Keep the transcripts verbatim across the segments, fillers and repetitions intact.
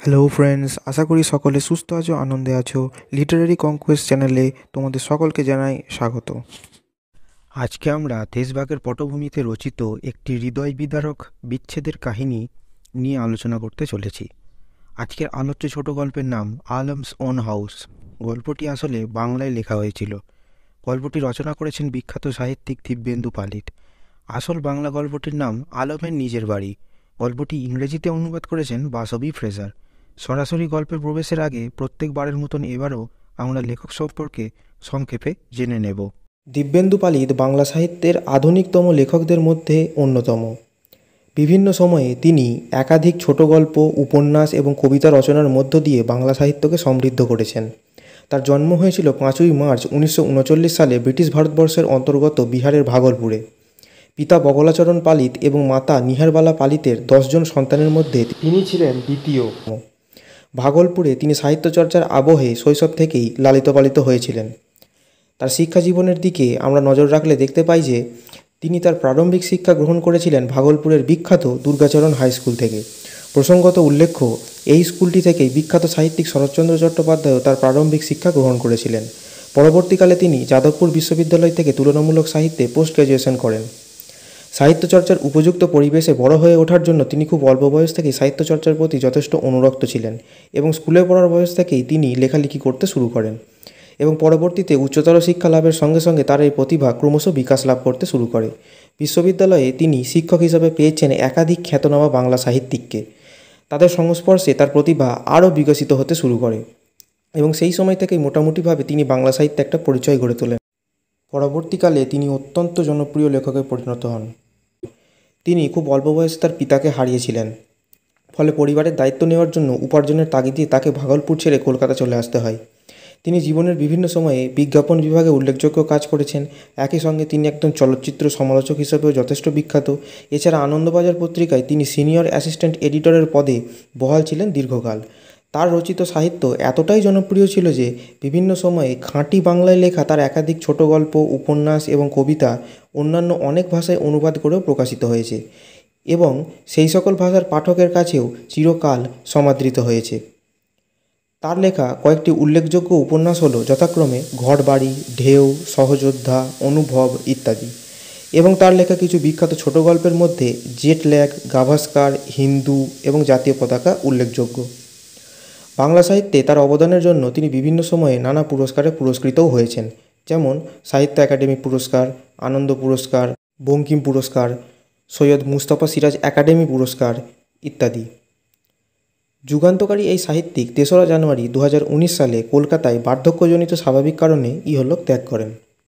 Hello friends, আশা করি সকলে সুস্থ আছো, আনন্দে আছো। লিটারারি কনকোয়েস্ট চ্যানেলে তোমাদের সকলকে জানাই স্বাগত। আজকে আমরা দেশভাগের পটভূমিতে রচিত একটি হৃদয় বিদারক বিচ্ছেদের কাহিনী নিয়ে আলোচনা করতে চলেছি। আজকের আলোচ্য ছোট গল্পের নাম আলমস ওন হাউস। গল্পটি আসলে বাংলায় লেখা হয়েছিল। গল্পটি রচনা করেছেন বিখ্যাত সাহিত্যিক দিব্যেন্দু পালিট। আসল বাংলা গল্পটির নাম আলমের নিজের বাড়ি। গল্পটি ইংরেজিতে অনুবাদ করেছেন বাসবী ফ্রেজার। সরাসরি গল্পের প্রবেশের আগে প্রত্যেকবারের মতন এবারও আমরা লেখক সম্পর্কে সংক্ষেপে জেনে নেব। দিব্যেন্দু পালিত বাংলা সাহিত্যের আধুনিকতম লেখকদের মধ্যে অন্যতম। বিভিন্ন সময়ে তিনি একাধিক ছোট গল্প, উপন্যাস এবং কবিতা রচনার মধ্য দিয়ে বাংলা সাহিত্যকে সমৃদ্ধ করেছেন। তার জন্ম হয়েছিল পাঁচই মার্চ উনিশশো উনচল্লিশ সালে ব্রিটিশ ভারতবর্ষের অন্তর্গত বিহারের ভাগলপুরে। পিতা বগলাচরণ পালিত এবং মাতা নিহারবালা পালিতের দশজন সন্তানের মধ্যে তিনি ছিলেন দ্বিতীয়। ভাগলপুরে তিনি সাহিত্য চর্চার আবহে শৈশব থেকেই লালিত পালিত হয়েছিলেন। তার শিক্ষা জীবনের দিকে আমরা নজর রাখলে দেখতে পাই যে তিনি তার প্রারম্ভিক শিক্ষা গ্রহণ করেছিলেন ভাগলপুরের বিখ্যাত দুর্গাচরণ হাই স্কুল থেকে। প্রসঙ্গত উল্লেখ্য, এই স্কুলটি থেকেই বিখ্যাত সাহিত্যিক শরৎচন্দ্র চট্টোপাধ্যায়ও তার প্রারম্ভিক শিক্ষা গ্রহণ করেছিলেন। পরবর্তীকালে তিনি যাদবপুর বিশ্ববিদ্যালয় থেকে তুলনামূলক সাহিত্যে পোস্ট গ্র্যাজুয়েশন করেন। সাহিত্য চর্চার উপযুক্ত পরিবেশে বড় হয়ে ওঠার জন্য তিনি খুব অল্প বয়স থেকেই সাহিত্য চর্চার প্রতি যথেষ্ট অনুরক্ত ছিলেন এবং স্কুলে পড়ার বয়স থেকেই তিনি লেখালেখি করতে শুরু করেন এবং পরবর্তীতে উচ্চতর শিক্ষা লাভের সঙ্গে সঙ্গে তার এই প্রতিভা ক্রমশ বিকাশ লাভ করতে শুরু করে। বিশ্ববিদ্যালয়ে তিনি শিক্ষক হিসাবে পেয়েছেন একাধিক খ্যাতনামা বাংলা সাহিত্যিককে। তাদের সংস্পর্শে তার প্রতিভা আরও বিকশিত হতে শুরু করে এবং সেই সময় থেকেই মোটামুটিভাবে তিনি বাংলা সাহিত্যে একটা পরিচয় গড়ে তোলেন। পরবর্তীকালে তিনি অত্যন্ত জনপ্রিয় লেখকে পরিণত হন। তিনি খুব অল্প বয়সে তার পিতাকে হারিয়েছিলেন, ফলে পরিবারের দায়িত্ব নেওয়ার জন্য উপার্জনের তাগিদে তাকে ভাগলপুর ছেড়ে কলকাতা চলে আসতে হয়। তিনি জীবনের বিভিন্ন সময়ে বিজ্ঞাপন বিভাগে উল্লেখযোগ্য কাজ করেছেন। একই সঙ্গে তিনি একজন চলচ্চিত্র সমালোচক হিসেবেও যথেষ্ট বিখ্যাত। এছাড়া আনন্দবাজার পত্রিকায় তিনি সিনিয়র অ্যাসিস্ট্যান্ট এডিটরের পদে বহাল ছিলেন দীর্ঘকাল। তার রচিত সাহিত্য এতটাই জনপ্রিয় ছিল যে বিভিন্ন সময়ে খাঁটি বাংলায় লেখা তার একাধিক ছোট গল্প, উপন্যাস এবং কবিতা অন্যান্য অনেক ভাষায় অনুবাদ করেও প্রকাশিত হয়েছে এবং সেই সকল ভাষার পাঠকের কাছেও চিরকাল সমাদৃত হয়েছে। তার লেখা কয়েকটি উল্লেখযোগ্য উপন্যাস হলো যথাক্রমে ঘরবাড়ি, ঢেউ, সহযোদ্ধা, অনুভব ইত্যাদি। এবং তার লেখা কিছু বিখ্যাত ছোট গল্পের মধ্যে জেট ল্যাগ, গাভাস্কার, হিন্দু এবং জাতীয় পতাকা উল্লেখযোগ্য। বাংলা সাহিত্যে তার অবদানের জন্য তিনি বিভিন্ন সময়ে নানা পুরস্কারে পুরস্কৃতও হয়েছেন, যেমন সাহিত্য একাডেমি পুরস্কার, আনন্দ পুরস্কার, বঙ্কিম পুরস্কার, সৈয়দ মুস্তফা সিরাজ একাডেমি পুরস্কার ইত্যাদি। যুগান্তকারী এই সাহিত্যিক তেসরা জানুয়ারি দু হাজার উনিশ সালে কলকাতায় বার্ধক্যজনিত স্বাভাবিক কারণে ইহলোক ত্যাগ করেন।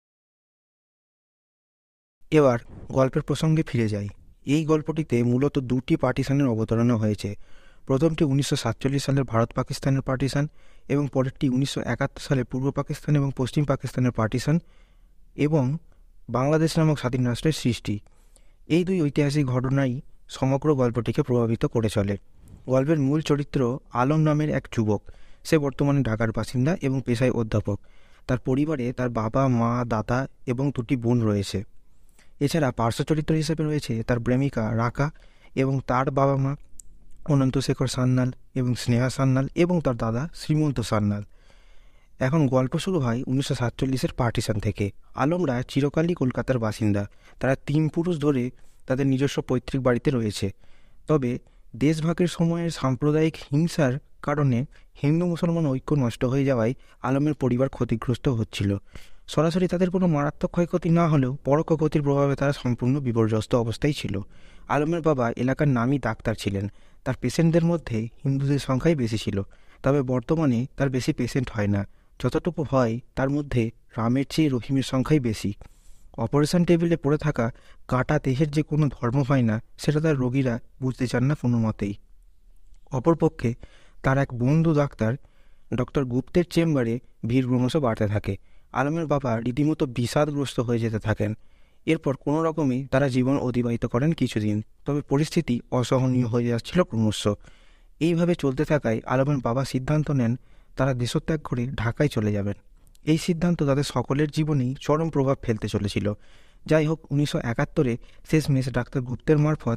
এবার গল্পের প্রসঙ্গে ফিরে যাই। এই গল্পটিতে মূলত দুটি পার্টিশনের অবতারণা হয়েছে। প্রথমটি উনিশশো সাতচল্লিশ সালের ভারত পাকিস্তানের পার্টিশন এবং পরেরটি উনিশশো একাত্তর সালে পূর্ব পাকিস্তান এবং পশ্চিম পাকিস্তানের পার্টিশন এবং বাংলাদেশ নামক স্বাধীন রাষ্ট্রের সৃষ্টি। এই দুই ঐতিহাসিক ঘটনাই সমগ্র গল্পটিকে প্রভাবিত করে চলে। গল্পের মূল চরিত্র আলম নামের এক যুবক। সে বর্তমানে ঢাকার বাসিন্দা এবং পেশায় অধ্যাপক। তার পরিবারে তার বাবা, মা, দাদা এবং দুটি বোন রয়েছে। এছাড়া পার্শ্ব চরিত্র হিসেবে রয়েছে তার প্রেমিকা রাকা এবং তার বাবা মা অনন্তশেখর সান্যাল এবং স্নেহা সান্যাল এবং তার দাদা শ্রীমন্ত সান্যাল। এখন গল্প শুরু হয় উনিশশো সাতচল্লিশের পার্টিশন থেকে। আলমরা চিরকালই কলকাতার বাসিন্দা। তারা তিন পুরুষ ধরে তাদের নিজস্ব পৈতৃক বাড়িতে রয়েছে। তবে দেশভাগের সময়ের সাম্প্রদায়িক হিংসার কারণে হিন্দু মুসলমান ঐক্য নষ্ট হয়ে যাওয়ায় আলমের পরিবার ক্ষতিগ্রস্ত হচ্ছিল। সরাসরি তাদের কোনো মারাত্মক ক্ষয়ক্ষতি না হলেও পরোক্ষ ক্ষতির প্রভাবে তারা সম্পূর্ণ বিপর্যস্ত অবস্থায় ছিল। আলমের বাবা এলাকার নামী ডাক্তার ছিলেন। তার পেশেন্টদের মধ্যে হিন্দুদের সংখ্যাই বেশি ছিল। তবে বর্তমানে তার বেশি পেশেন্ট হয় না। যতটুকু হয় তার মধ্যে রামের চেয়ে রহিমের সংখ্যাই বেশি। অপারেশন টেবিলে পড়ে থাকা কাটা দেহের যে কোনো ধর্ম হয় না, সেটা তার রোগীরা বুঝতে চান না কোনো মতেই। অপরপক্ষে তার এক বন্ধু ডাক্তার ডক্টর গুপ্তের চেম্বারে ভিড় ক্রমশ বাড়তে থাকে। আলমের বাবা রীতিমতো বিষাদগ্রস্ত হয়ে যেতে থাকেন। এরপর কোনো রকমে তারা জীবন অতিবাহিত করেন কিছুদিন। তবে পরিস্থিতি অসহনীয় হয়ে যাচ্ছিল ক্রমশ। এইভাবে চলতে থাকায় আলমের বাবা সিদ্ধান্ত নেন তারা দেশত্যাগ করে ঢাকায় চলে যাবেন। এই সিদ্ধান্ত তাদের সকলের জীবনেই চরম প্রভাব ফেলতে চলেছিল। যাই হোক, উনিশশো একাত্তরে শেষমেশ ডাক্তার গুপ্তের মারফত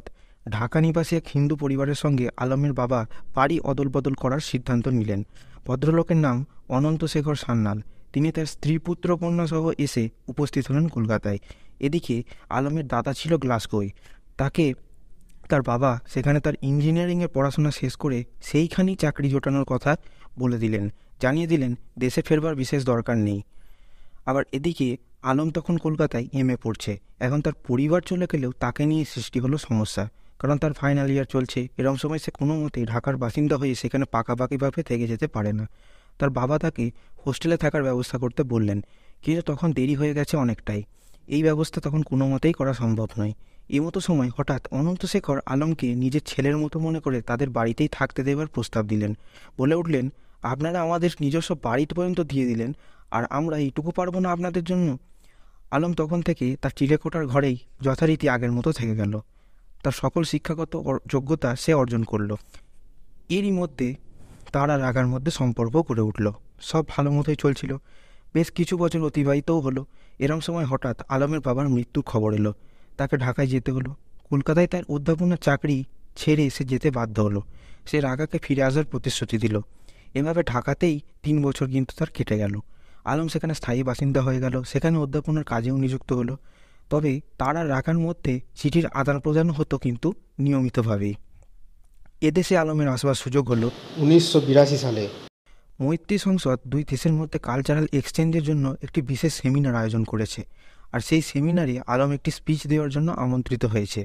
ঢাকা নিবাসী এক হিন্দু পরিবারের সঙ্গে আলমের বাবা বাড়ি অদল বদল করার সিদ্ধান্ত নিলেন। ভদ্রলোকের নাম অনন্তশেখর সান্যাল। তিনি তার স্ত্রী পুত্র কন্যা সহ এসে উপস্থিত হলেন কলকাতায়। এদিকে আলমের দাদা ছিল গ্লাসগোয়। তাকে তার বাবা সেখানে তার ইঞ্জিনিয়ারিংয়ের পড়াশোনা শেষ করে সেইখানেই চাকরি জোটানোর কথা বলে দিলেন, জানিয়ে দিলেন দেশে ফেরবার বিশেষ দরকার নেই। আবার এদিকে আলম তখন কলকাতায় এম এ পড়ছে। এখন তার পরিবার চলে গেলেও তাকে নিয়ে সৃষ্টি হলো সমস্যা, কারণ তার ফাইনাল ইয়ার চলছে। এরকম সময় সে কোনো মতেই ঢাকার বাসিন্দা হয়ে সেখানে পাকাপাকিভাবে থেকে যেতে পারে না। তার বাবা তাকে হোস্টেলে থাকার ব্যবস্থা করতে বললেন, কিন্তু তখন দেরি হয়ে গেছে অনেকটাই। এই ব্যবস্থা তখন কোনো মতেই করা সম্ভব নয়। এই মতো সময় হঠাৎ অনন্তশেখর আলমকে নিজের ছেলের মতো মনে করে তাদের বাড়িতেই থাকতে দেবার প্রস্তাব দিলেন। বলে উঠলেন, আপনারা আমাদের নিজস্ব বাড়ি পর্যন্ত দিয়ে দিলেন, আর আমরা এইটুকু পারবো না আপনাদের জন্য? আলম তখন থেকে তার চিলেকোঠার ঘরেই যথারীতি আগের মতো থেকে গেল। তার সকল শিক্ষাগত যোগ্যতা সে অর্জন করল। এরই মধ্যে তার আর রাগার মধ্যে সম্পর্ক গড়ে উঠল। সব ভালো মতোই চলছিল। বেশ কিছু বছর অতিবাহিতও হলো। এরম সময় হঠাৎ আলমের বাবার মৃত্যুর খবর এলো। তাকে ঢাকায় যেতে হলো। কলকাতায় তার অধ্যাপনার চাকরি ছেড়ে সে যেতে বাধ্য হলো। সে রাগাকে ফিরে আসার প্রতিশ্রুতি দিল। এভাবে ঢাকাতেই তিন বছর কিন্তু তার কেটে গেল। আলম সেখানে স্থায়ী বাসিন্দা হয়ে গেল। সেখানে অধ্যাপনার কাজেও নিযুক্ত হলো। তবে তার আর রাখার মধ্যে চিঠির আদান প্রদান হতো কিন্তু নিয়মিতভাবেই। এদেশে আলমের আসবার সুযোগ হলো উনিশশো বিরাশি সালে। মৈত্রী সংসদ দুই দেশের মধ্যে কালচারাল এক্সচেঞ্জের জন্য একটি বিশেষ সেমিনার আয়োজন করেছে, আর সেই সেমিনারে আলম একটি স্পিচ দেওয়ার জন্য আমন্ত্রিত হয়েছে।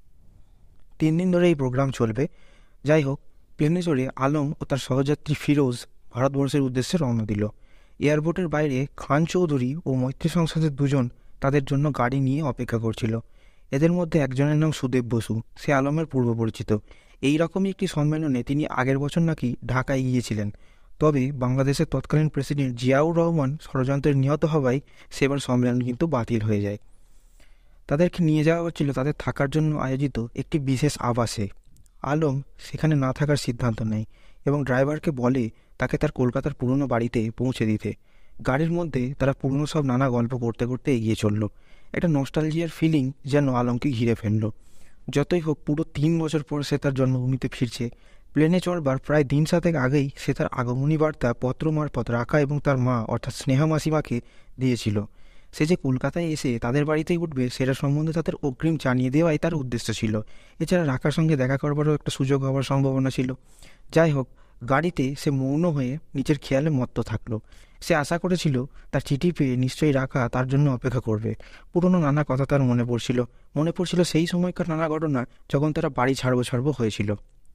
তিন দিন ধরে এই প্রোগ্রাম চলবে। যাই হোক, প্লেনে চড়ে আলম ও তার সহযাত্রী ফিরোজ ভারতবর্ষের উদ্দেশ্যে রওনা দিল। এয়ারপোর্টের বাইরে খান চৌধুরী ও মৈত্রী সংসদের দুজন তাদের জন্য গাড়ি নিয়ে অপেক্ষা করছিল। এদের মধ্যে একজনের নাম সুদেব বসু। সে আলমের পূর্ব পরিচিত। এই রকমই একটি সম্মেলনে তিনি আগের বছর নাকি ঢাকায় গিয়েছিলেন। তবে বাংলাদেশের তৎকালীন প্রেসিডেন্ট জিয়াউর রহমান ষড়যন্ত্রে নিহত হওয়ায় সেবার সম্মেলন কিন্তু বাতিল হয়ে যায়। তাদেরকে নিয়ে যাওয়া হচ্ছিল তাদের থাকার জন্য আয়োজিত একটি বিশেষ আবাসে। আলম সেখানে না থাকার সিদ্ধান্ত নেয় এবং ড্রাইভারকে বলে তাকে তার কলকাতার পুরনো বাড়িতে পৌঁছে দিতে। গাড়ির মধ্যে তারা পুরনো সব নানা গল্প করতে করতে এগিয়ে চলল। একটা নস্টালজিয়ার ফিলিং যেন আলমকে ঘিরে ফেলল। যতই হোক, পুরো তিন বছর পর সে তার জন্মভূমিতে ফিরছে। প্লেনে চড়বার প্রায় দিন সাতেক আগেই সে তার আগমনী বার্তা পত্র মারফত রাকা এবং তার মা অর্থাৎ স্নেহা মাসিমাকে দিয়েছিল। সে যে কলকাতায় এসে তাদের বাড়িতেই উঠবে সেটা সম্বন্ধে তাদের অগ্রিম জানিয়ে দেওয়াই তার উদ্দেশ্য ছিল। এছাড়া রাকার সঙ্গে দেখা করবারও একটা সুযোগ হওয়ার সম্ভাবনা ছিল। যাই হোক, গাড়িতে সে মৌন হয়ে নিজের খেয়ালে মত্ত থাকলো। সে আশা করেছিল তার চিঠি পেয়ে নিশ্চয়ই রাকা তার জন্য অপেক্ষা করবে। পুরনো নানা কথা তার মনে পড়ছিল। মনে পড়ছিল সেই সময়কার নানা ঘটনা, যখন তারা বাড়ি ছাড়বো ছাড়বো হয়েছিল।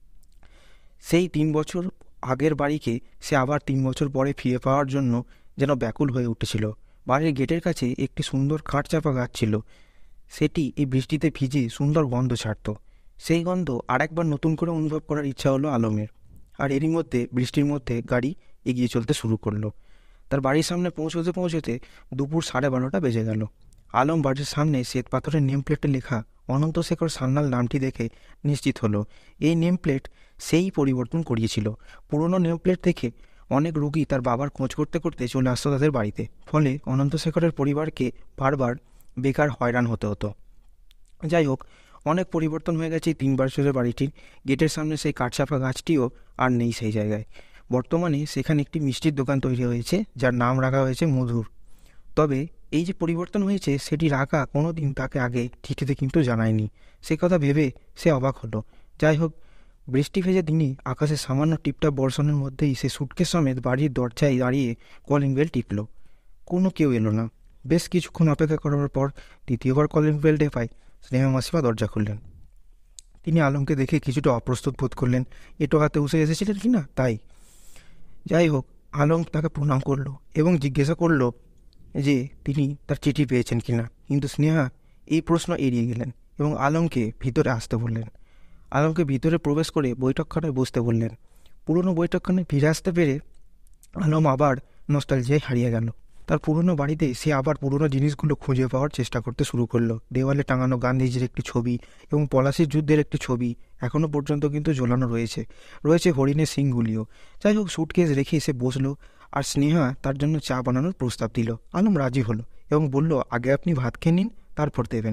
সেই তিন বছর আগের বাড়িকে সে আবার তিন বছর পরে ফিরে পাওয়ার জন্য যেন ব্যাকুল হয়ে উঠেছিল। বাড়ির গেটের কাছে একটি সুন্দর কাঠচাপা গাছ ছিল। সেটি এই বৃষ্টিতে ভিজে সুন্দর গন্ধ ছাড়ত। সেই গন্ধ আর একবার নতুন করে অনুভব করার ইচ্ছা হলো আলমের। আর এরই মধ্যে বৃষ্টির মধ্যে গাড়ি এগিয়ে চলতে শুরু করলো। তার বাড়ির সামনে পৌঁছতে পৌঁছতে দুপুর সাড়ে বারোটা বেজে গেল। আলম বাড়ির সামনে শ্বেত পাথরের নেম প্লেটে লেখা অনন্তশেখর সান্যাল নামটি দেখে নিশ্চিত হলো এই নেম প্লেট সেই পরিবর্তন করিয়েছিল। পুরনো নেম প্লেট থেকে অনেক রোগী তার বাবার খোঁজ করতে করতে চলে আসতো তাদের বাড়িতে। ফলে অনন্তশেখরের পরিবারকে বারবার বেকার হয়রান হতে হতো। যাই হোক, অনেক পরিবর্তন হয়ে গেছে এই তিন বছরের বাড়িটির। গেটের সামনে সেই কাঠচাপা গাছটিও আর নেই সেই জায়গায়। বর্তমানে সেখানে একটি মিষ্টির দোকান তৈরি হয়েছে, যার নাম রাখা হয়েছে মধুর। তবে এই যে পরিবর্তন হয়েছে সেটি রাখা কোনো দিন তাকে আগে চিঠিতে কিন্তু জানায়নি। সে কথা ভেবে সে অবাক হলো। যাই হোক, বৃষ্টি ভেজে দিনে আকাশে সামান্য টিপটাপ বর্ষণের মধ্যেই সে সুটকেস সমেত বাড়ির দরজায় দাঁড়িয়ে কলিং বেল টিপল। কোনো কেউ এলো না। বেশ কিছুক্ষণ অপেক্ষা করার পর দ্বিতীয়বার কলিং বেল টেপায় স্নেহা মাসিমা দরজা খুললেন। তিনি আলমকে দেখে কিছুটা অপ্রস্তুত বোধ করলেন। এটো হাতে উসে এসেছিলেন কি না তাই। যাই হোক, আলম তাকে প্রণাম করলো এবং জিজ্ঞাসা করলো যে তিনি তার চিঠি পেয়েছেন কিনা। কিন্তু স্নেহা এই প্রশ্ন এড়িয়ে গেলেন এবং আলমকে ভিতরে আসতে বললেন। আলমকে ভিতরে প্রবেশ করে বৈঠকখানায় বসতে বললেন। পুরনো বৈঠকখানায় ফিরে আসতে পেরে আলম আবার নস্টালজিয়ায় হারিয়ে গেল। তার পুরনো বাড়িতে সে আবার পুরনো জিনিসগুলো খুঁজে পাওয়ার চেষ্টা করতে শুরু করলো। দেওয়ালে টাঙানো গান্ধীজির একটি ছবি এবং পলাশির যুদ্ধের একটি ছবি এখনও পর্যন্ত কিন্তু ঝোলানো রয়েছে। রয়েছে হরিণের শিংগুলিও। যাই হোক, সুটকেস রেখে এসে বসলো আর স্নেহা তার জন্য চা বানানোর প্রস্তাব দিল। আলম রাজি হলো এবং বলল, আগে আপনি ভাত খেয়ে নিন, তারপর দেবেন।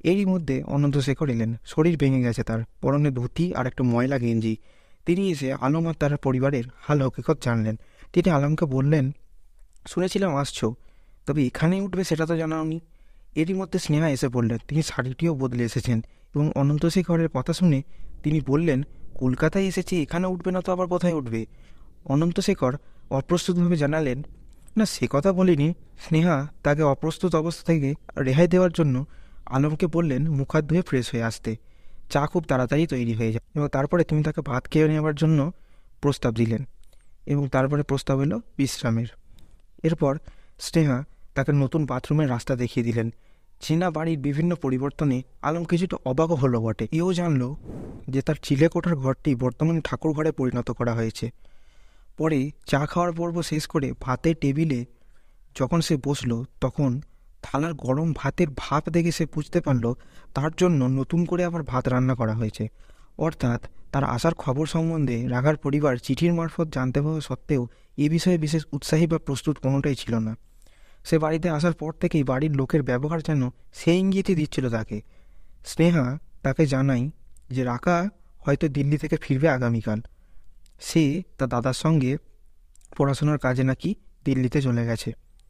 এরই মধ্যে অনন্তশেখর এলেন। শরীর ভেঙে গেছে তার, পরনে ধুতি আর একটা ময়লা গেঞ্জি। তিনি এসে আলম আর তার পরিবারের হাল হকিকত জানলেন। তিনি আলমকে বললেন, শুনেছিলাম আসছো, তবে এখানেই উঠবে সেটা তো জানাওনি। এরই মধ্যে স্নেহা এসে বললেন তিনি শাড়িটিও বদলে এসেছেন, এবং অনন্তশেখরের কথা শুনে তিনি বললেন, কলকাতায় এসেছি, এখানে উঠবে না তো আবার কোথায় উঠবে? অনন্তশেখর অপ্রস্তুতভাবে জানালেন, না সে কথা বলিনি। স্নেহা তাকে অপ্রস্তুত অবস্থা থেকে রেহাই দেওয়ার জন্য আলমকে বললেন মুখ হাত ধুয়ে ফ্রেশ হয়ে আসতে। চা খুব তাড়াতাড়ি তৈরি হয়ে যায়, এবং তারপরে তিনি তাকে ভাত খেয়ে নেওয়ার জন্য প্রস্তাব দিলেন, এবং তারপরে প্রস্তাব এলো বিশ্রামের। এরপর স্নেহা তাকে নতুন বাথরুমের রাস্তা দেখিয়ে দিলেন। চীনা বাড়ির বিভিন্ন পরিবর্তনে আলম কিছুটা অবাকও হলো বটে। এও জানল যে তার চিলেকোঠার ঘরটি বর্তমানে ঠাকুর ঘরে পরিণত করা হয়েছে। পরে চা খাওয়ার পর্ব শেষ করে ভাতের টেবিলে যখন সে বসলো, তখন থালার গরম ভাতের ভাপ দেখে সে বুঝতে পারল তার জন্য নতুন করে আবার ভাত রান্না করা হয়েছে। অর্থাৎ তার আসার খবর সম্বন্ধে রাঘার পরিবার চিঠির মারফত জানতে পাওয়া সত্ত্বেও এ বিষয়ে বিশেষ উৎসাহী বা প্রস্তুত কোনোটাই ছিল না। সে বাড়িতে আসার পর থেকেই বাড়ির লোকের ব্যবহার যেন সেই ইঙ্গিতই দিচ্ছিল তাকে। স্নেহা তাকে জানাই যে রাকা হয়তো দিল্লি থেকে ফিরবে আগামীকাল। সে তার দাদার সঙ্গে পড়াশোনার কাজে নাকি দিল্লিতে চলে গেছে।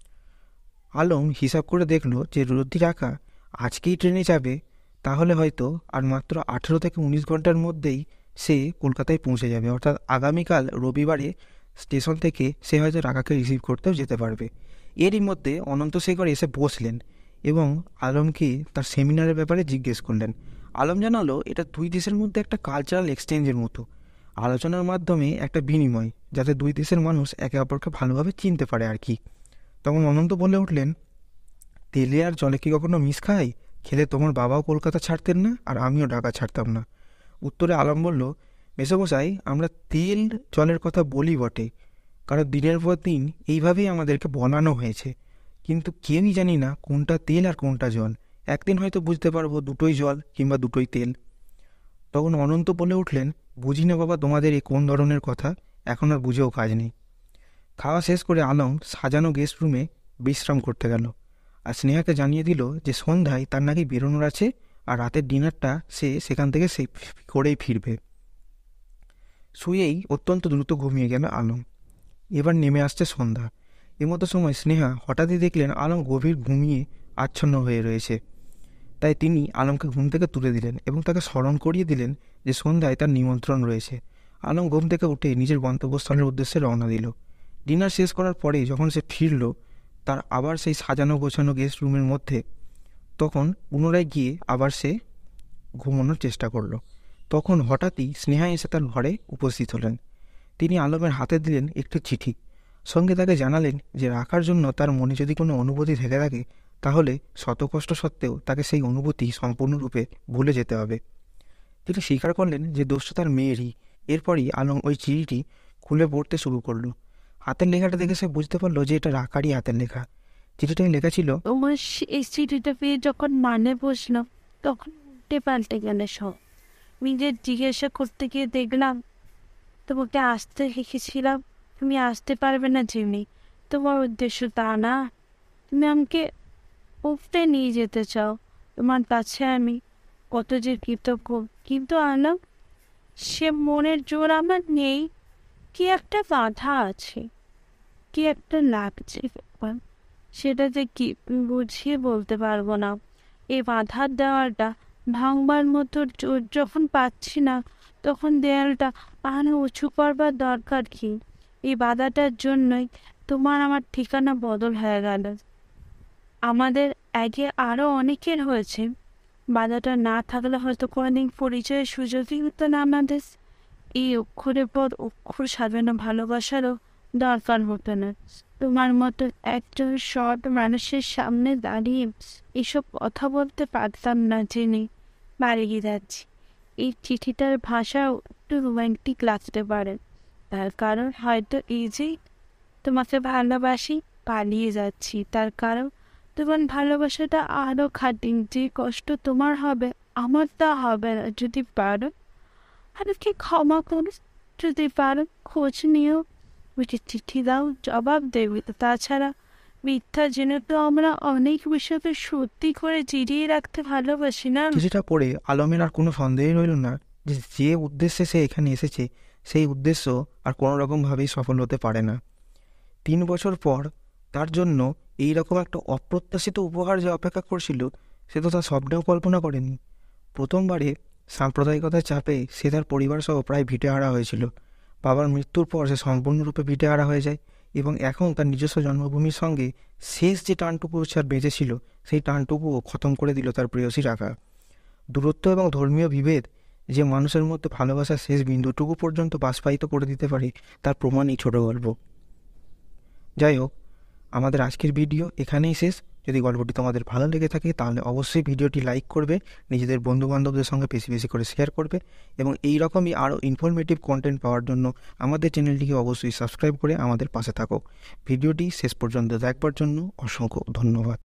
আলম হিসাব করে দেখল যে যদি রাকা আজকেই ট্রেনে যাবে, তাহলে হয়তো আর মাত্র আঠেরো থেকে উনিশ ঘন্টার মধ্যেই সে কলকাতায় পৌঁছে যাবে। অর্থাৎ আগামীকাল রবিবারে স্টেশন থেকে সে হয়তো রাকাকে রিসিভ করতেও যেতে পারবে। এরই মধ্যে অনন্তশেখর এসে বসলেন এবং আলমকে তার সেমিনারের ব্যাপারে জিজ্ঞেস করলেন। আলম জানালো এটা দুই দেশের মধ্যে একটা কালচারাল এক্সচেঞ্জের মতো, আলোচনার মাধ্যমে একটা বিনিময়, যাতে দুই দেশের মানুষ একে অপরকে ভালোভাবে চিনতে পারে আর কি। তখন অনন্ত বলে উঠলেন, তেলে আর জলে কি কখনো মিশ খায়? খেলে তোমার বাবাও কলকাতা ছাড়তেন না, আর আমিও ঢাকা ছাড়তাম না। উত্তরে আলম বলল, মেসোমশাই, আমরা তেল জলের কথা বলি বটে, কারণ দিনের পর দিন এইভাবেই আমাদেরকে বলানো হয়েছে, কিন্তু কেউই জানি না কোনটা তেল আর কোনটা জল। একদিন হয়তো বুঝতে পারবো দুটোই জল কিংবা দুটোই তেল। তখন অনন্ত বলে উঠলেন, বুঝি না বাবা তোমাদের এই কোন ধরনের কথা, এখন আর বুঝেও কাজ নেই। খাওয়া শেষ করে আলম সাজানো গেস্ট রুমে বিশ্রাম করতে গেল, আর স্নেহাকে জানিয়ে দিল যে সন্ধ্যায় তার নাকি বেরোনোর আছে, আর রাতের ডিনারটা সে সেখান থেকে সে করেই ফিরবে। শুয়েই অত্যন্ত দ্রুত ঘুমিয়ে গেল আলম। এবার নেমে আসছে সন্ধ্যা। এমতো সময় স্নেহা হঠাৎই দেখলেন আলম গভীর ঘুমিয়ে আচ্ছন্ন হয়ে রয়েছে। তাই তিনি আলমকে ঘুম থেকে তুলে দিলেন এবং তাকে স্মরণ করিয়ে দিলেন যে সন্ধ্যায় তার নিমন্ত্রণ রয়েছে। আলম ঘুম থেকে উঠে নিজের গন্তব্যস্থলের উদ্দেশ্যে রওনা দিল। ডিনার শেষ করার পরে যখন সে ফিরল তার আবার সেই সাজানো গোছানো গেস্ট রুমের মধ্যে, তখন পুনরায় গিয়ে আবার সে ঘুমানোর চেষ্টা করলো। তখন হঠাৎই স্নেহা এসে তার ঘরে উপস্থিত হলেন। তিনি আলমের হাতে দিলেন একটি চিঠি, সঙ্গে তাকে জানালেন যে রাখার জন্য তার মনে যদি কোনো অনুভূতি থেকে থাকে, তাহলে শত কষ্ট সত্ত্বেও তাকে সেই অনুভূতি সম্পূর্ণরূপে ভুলে যেতে হবে। তিনি স্বীকার করলেন যে দোষ তার মেয়েরই। এরপরই আলম ওই চিঠিটি খুলে পড়তে শুরু করলো। হাতের লেখাটা দেখে সে বুঝতে পারলো যে এটা রাকারই হাতের লেখা। চিঠিটায় লেখা ছিল, তোমার এই চিঠিটা পেয়ে যখন মানে বসলাম, তখন উল্টে পাল্টে গেল সব। নিজের জিজ্ঞাসা করতে গিয়ে দেখলাম তোমাকে আসতে লিখেছিলাম, তুমি আসতে পারবে না জিমি। তোমার উদ্দেশ্য তা না, তুমি আমাকে উঠতে নিয়ে যেতে চাও। তোমার কাছে আমি কত যে কৃতজ্ঞ, কিন্তু আলম, সে মনের জোর আমার নেই। কি একটা বাধা আছে, কি একটা লাগছে ব্যাপার, সেটা যে কি বুঝিয়ে বলতে পারবো না। এই বাধার দেওয়ালটা ভাঙবার মতো জোর যখন পাচ্ছি না, তখন দেয়ালটা আরো উঁচু করবার দরকার কি? এই বাধাটার জন্যই তোমার আমার ঠিকানা বদল হয়ে গেল। আমাদের আগে আরো অনেকের হয়েছে। বাধাটা না থাকলে হয়তো কোনোদিন পরিচয়ের সুযোগই হতো না আমাদের। এই অক্ষরের পর অক্ষর সাজানো ভালোবাসারও দরকার হতো না। তোমার মতো একজন সৎ মানুষের সামনে দাঁড়িয়ে এসব কথা বলতে পারতাম না জেনে পালিয়ে যাচ্ছি। এই চিঠিটার ভাষাও একটু রোমান্টিক লাগতে পারে, তার কারণ হয়তো এই যে তোমাকে ভালোবাসি, পালিয়ে যাচ্ছি, তার কারণ তোমার ভালোবাসাটা আরো খাঁটি। যে কষ্ট তোমার হবে আমার তা হবে না। যদি পারো আমাকে ক্ষমা করো, যদি পারো খোঁজ নিও, ওইটি চিঠি দাও, জবাব দেবে। তাছাড়া মিথ্যা জেনে তো আমরা অনেক বিষয়কে সত্যি করে জিরিয়ে রাখতে ভালোবাসি না। চিঠিটা পড়ে আলমের আর কোনো সন্দেহই রইল না যে যে উদ্দেশ্যে সে এখানে এসেছে সেই উদ্দেশ্য আর কোনো রকমভাবেই সফল হতে পারে না। তিন বছর পর তার জন্য এই রকম একটা অপ্রত্যাশিত উপহার যে অপেক্ষা করছিল সে তো তার স্বপ্নেও কল্পনা করেনি। প্রথমবারে সাম্প্রদায়িকতার চাপে সে তার পরিবার সহ প্রায় ভিটেহারা হয়েছিল। বাবার মৃত্যুর পর সে সম্পূর্ণরূপে ভিটেহারা হয়ে যায় এবং এখন তার নিজস্ব জন্মভূমির সঙ্গে শেষ যে টানটুকু সে বেঁচেছিল সেই টানটুকুও খতম করে দিল তার প্রেয়সী রাখা। দূরত্ব এবং ধর্মীয় বিভেদ যে মানুষের মধ্যে ভালোবাসার শেষ বিন্দুটুকু পর্যন্ত বাষ্পায়িত করে দিতে পারে তার প্রমাণ এই ছোট গল্প। যাই হোক, আমাদের আজকের ভিডিও এখানেই শেষ। যদি গল্পটি তোমাদের ভালো লেগে থাকে তাহলে অবশ্যই ভিডিওটি লাইক করবে, নিজেদের বন্ধুবান্ধবদের সঙ্গে বেশি বেশি করে শেয়ার করবে এবং এই রকমই আরও ইনফরমেটিভ কন্টেন্ট পাওয়ার জন্য আমাদের চ্যানেলটিকে অবশ্যই সাবস্ক্রাইব করে আমাদের পাশে থাকো। ভিডিওটি শেষ পর্যন্ত দেখবার জন্য অসংখ্য ধন্যবাদ।